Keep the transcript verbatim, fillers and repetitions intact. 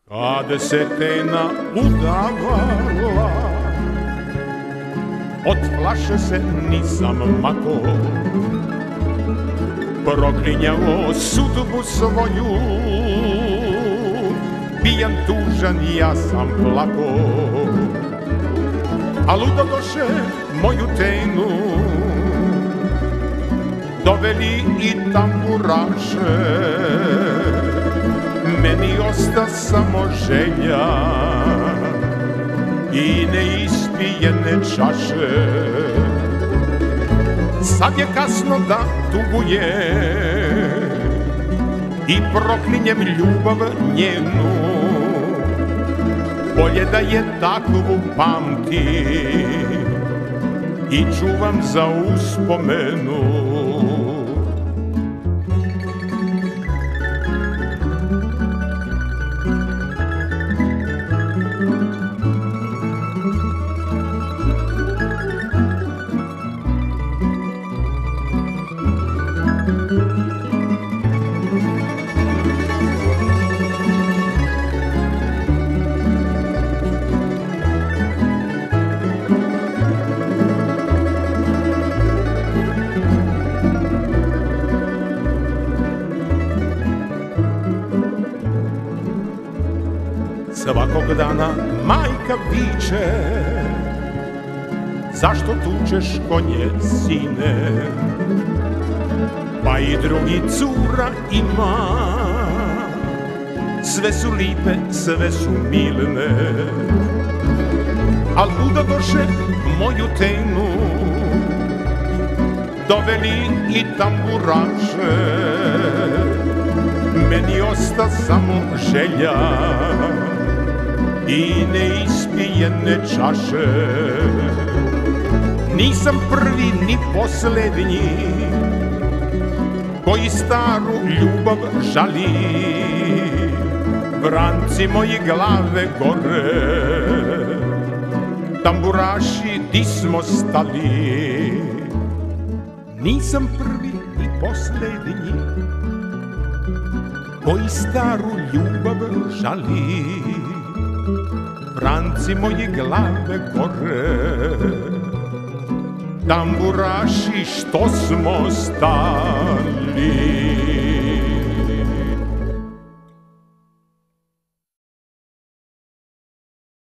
Kad se tena udavala, od flaše se nisam mako, proklinjao sudbu svoju, pijan tužan ja sam plako. A ludo doše moju tenu, doveli i tamburaše, meni osta samo želja i neispijene čaše. Sad je kasno da tuguje i proklinjem ljubav njenu, bolje da je takvu pamti i čuvam za uspomenu. Svakog dana majka viče, zašto tučeš konje, sine? Pa i drugi cura ima, sve su lipe, sve su milne. Al luda doše moju tenu, doveli i tamburaše, meni osta samo želja i neispijene čaše. Nisam prvi ni poslednji koji staru ljubav žali, vranci moji glave gore, tamburaši di smo stali. Nisam prvi ni poslednji koji staru ljubav žali, vranci moji glave gore, tamburaši što smo stali.